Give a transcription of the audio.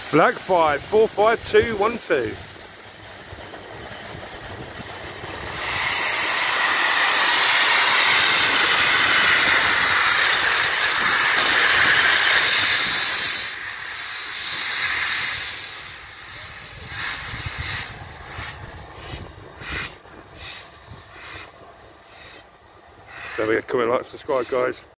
Black 5, 45212. There we go, comment, like, subscribe guys.